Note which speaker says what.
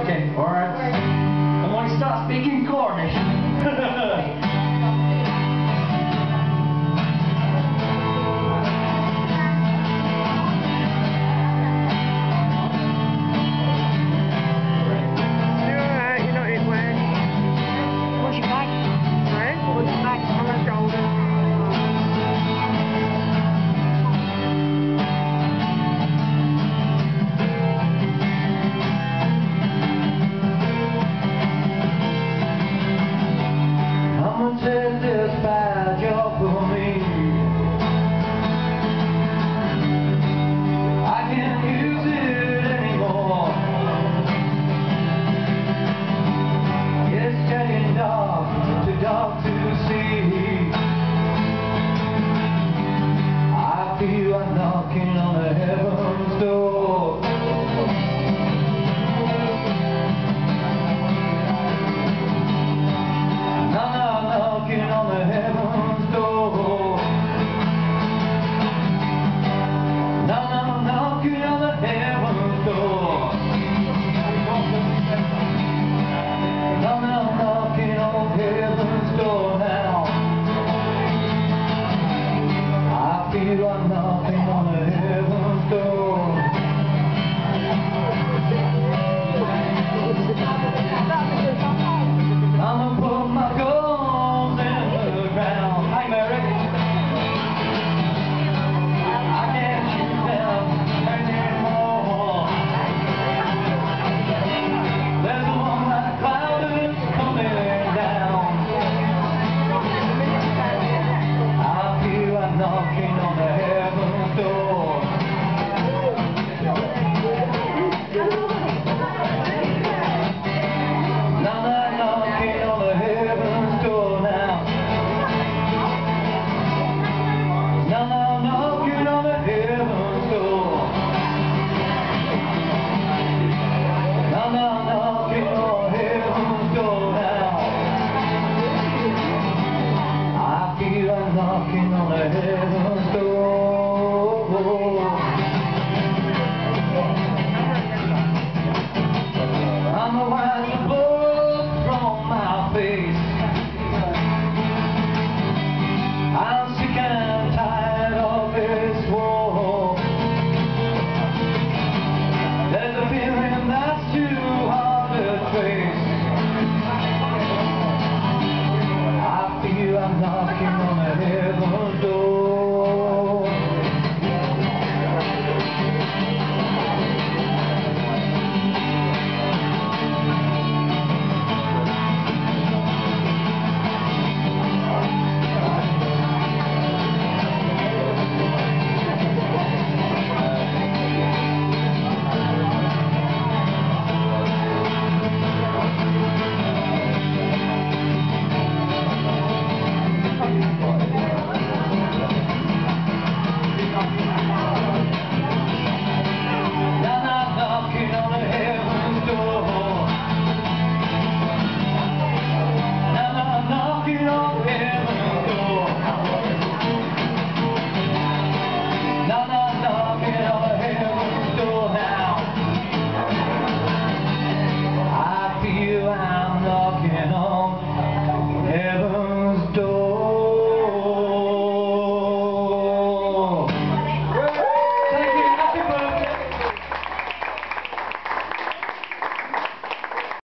Speaker 1: Okay, alright. And when you start speaking Cornish. Take this badge off of me. I can't use it anymore. It's getting dark, too dark to see. I feel I'm knocking on the heaven's door. On the heaven's door. Now I'm knocking on the heaven's door. Now I'm knocking on heaven's door now. I feel I'm knocking on the heaven's door. I'ma put my goals in. Hi Mary. I can't shoot them anymore. There's a one that cloud is coming down. I feel I'm knocking on the heaven's door.